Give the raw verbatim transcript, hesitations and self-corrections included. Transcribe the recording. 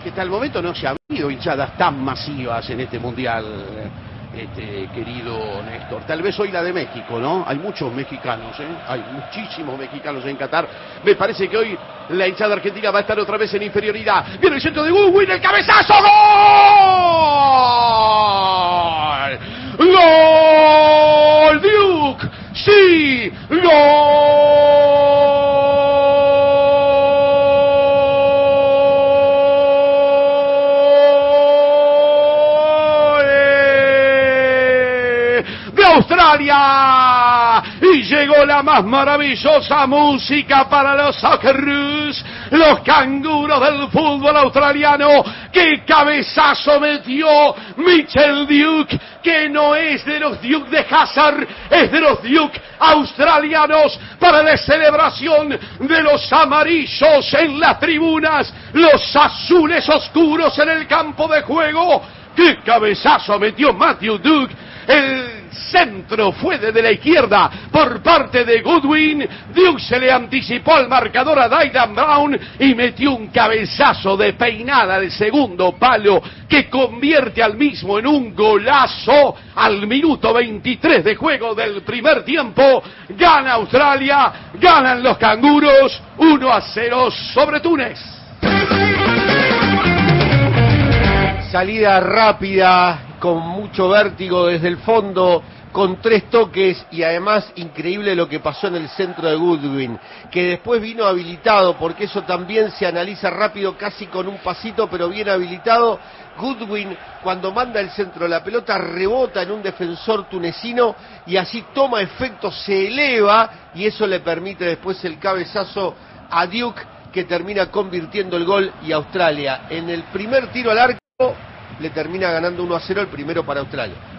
que hasta el momento no se ha habido hinchadas tan masivas en este mundial, este querido Néstor. Tal vez hoy la de México, ¿no? Hay muchos mexicanos, ¿eh? Hay muchísimos mexicanos en Qatar. Me parece que hoy la hinchada argentina va a estar otra vez en inferioridad. Viene el centro de Goodwin, el cabezazo, ¡gol! ¡Gol! ¡Duke! ¡Sí! ¡Gol! Australia, y llegó la más maravillosa música para los Socceroos, los canguros del fútbol australiano. ¡Qué cabezazo metió Mitchell Duke! Que no es de los Duke de Hazard, es de los Duke australianos, para la celebración de los amarillos en las tribunas, los azules oscuros en el campo de juego. ¡Qué cabezazo metió Matthew Duke! El centro fue desde la izquierda por parte de Goodwin. Duke se le anticipó al marcador a Dylan Brown y metió un cabezazo de peinada de segundo palo que convierte al mismo en un golazo al minuto veintitrés de juego del primer tiempo. Gana Australia, ganan los canguros uno a cero sobre Túnez. Salida rápida, con mucho vértigo desde el fondo, con tres toques, y además increíble lo que pasó en el centro de Goodwin, que después vino habilitado, porque eso también se analiza rápido, casi con un pasito, pero bien habilitado. Goodwin, cuando manda el centro, la pelota rebota en un defensor tunecino y así toma efecto, se eleva, y eso le permite después el cabezazo a Duke, que termina convirtiendo el gol, y Australia en el primer tiro al arco le termina ganando uno a cero, el primero para Australia.